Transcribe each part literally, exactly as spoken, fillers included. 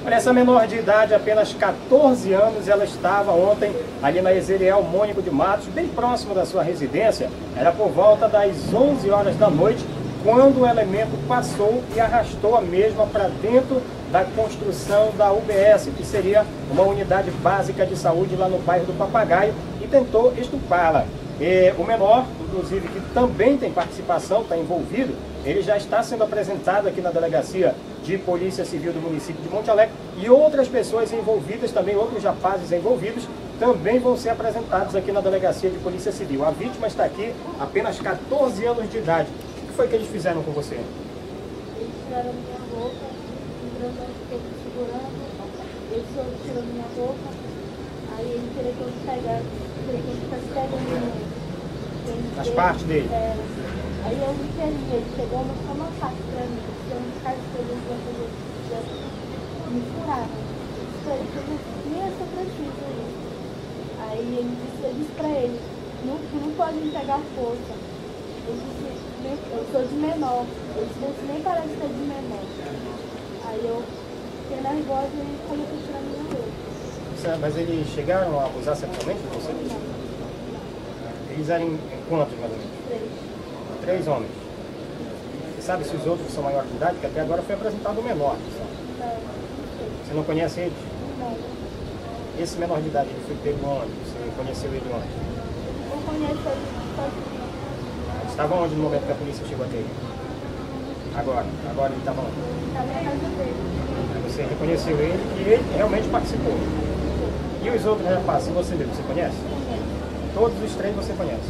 Olha, essa menor de idade, apenas quatorze anos, ela estava ontem ali na Exeriel Mônico de Matos, bem próximo da sua residência. Era por volta das onze horas da noite, quando o elemento passou e arrastou a mesma para dentro da construção da U B S, que seria uma unidade básica de saúde lá no bairro do Papagaio, e tentou estupá-la. E o menor, inclusive, que também tem participação, está envolvido, ele já está sendo apresentado aqui na Delegacia de Polícia Civil do município de Monte Alegre, e outras pessoas envolvidas, também outros rapazes envolvidos, também vão ser apresentados aqui na Delegacia de Polícia Civil. A vítima está aqui, apenas quatorze anos de idade. O que foi que eles fizeram com você? Eles tiraram minha roupa, entrando no segurando, eles foram tirando minha roupa, aí ele queria que eu pegasse, queria que eu ficasse pegando as partes dele? É, aí eu me perdi, ele pegou uma só uma parte pra mim, se eu não ficasse pegando pra fazer, me furava. Ele fez nem essa precisa isso. Aí ele disse, eu disse pra ele, não, não pode me pegar força. Eu disse, eu sou de menor. Eu disse, nem parece ser de menor. Aí eu fiquei nervosa e comecei a tirar minha roupa. Mas eles chegaram a abusar sexualmente de você? Não. Eles eram em quantos, mais ou menos? Três. Três homens. Você sabe se os outros são maiores de idade? Porque até agora foi apresentado o menor. Não, não sei. Você não conhece eles? Não. Esse menor de idade, ele foi pego onde? Você conheceu ele onde? Eu conheço ele sozinho. Eles estavam onde no momento que a polícia chegou até ele? Agora? Agora ele estava onde? Estava na casa dele. Aí você reconheceu ele e ele realmente participou. E os outros rapazes, você mesmo, você conhece? Todos os três você conhece.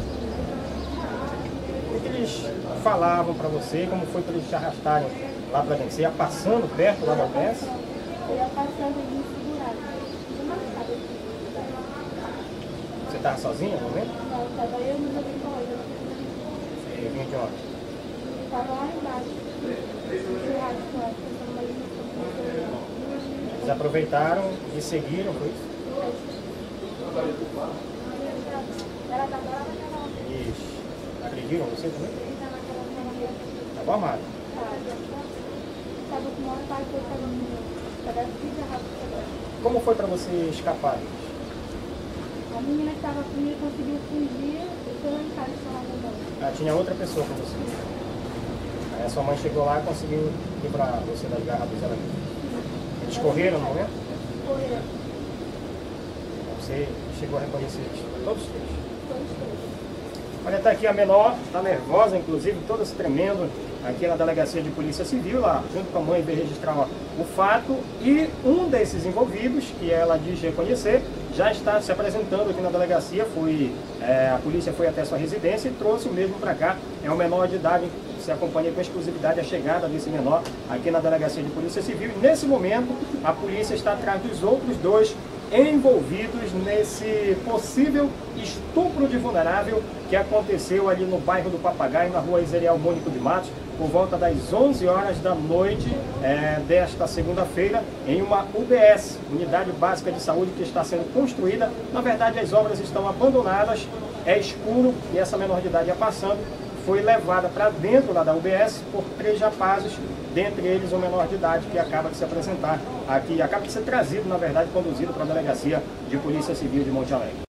O que eles falavam para você? Como foi para eles te arrastarem lá para dentro? Você ia passando perto lá da U B S? Eu ia passando e me segurava. Você estava sozinha no momento? Não, estava eu e meu colega. Você vinha de onde? Estava lá embaixo. Eles aproveitaram e seguiram, foi isso? Eles agrediram você também? Estava armado? Estava com uma parte que eu estava no pedaço de garrafa. Como foi para você escapar? A menina que estava comigo conseguiu fugir e foi lá em casa chamar a Ah, tinha outra pessoa com você. Aí a sua mãe chegou lá e conseguiu livrar você das garras dos elementos. Eles correram no momento? Correram. Você chegou a reconhecer eles? Todos três? Todos três. Olha, está aqui a menor, está nervosa, inclusive, toda se tremendo, aqui na Delegacia de Polícia Civil, lá, junto com a mãe, veio registrar ó, o fato, e um desses envolvidos, que ela diz reconhecer, já está se apresentando aqui na delegacia, foi, é, a polícia foi até sua residência e trouxe o mesmo para cá, é um menor de idade, se acompanha com exclusividade a chegada desse menor aqui na Delegacia de Polícia Civil, e nesse momento a polícia está atrás dos outros dois envolvidos nesse possível estupro de vulnerável que aconteceu ali no bairro do Papagaio, na rua Exeriel Mônico de Matos, por volta das onze horas da noite é, desta segunda-feira, em uma U B S, Unidade Básica de Saúde, que está sendo construída. Na verdade, as obras estão abandonadas, é escuro e essa menor de idade ia passando, foi levada para dentro lá da U B S por três rapazes, dentre eles um menor de idade que acaba de se apresentar aqui, acaba de ser trazido, na verdade, conduzido para a Delegacia de Polícia Civil de Monte Alegre.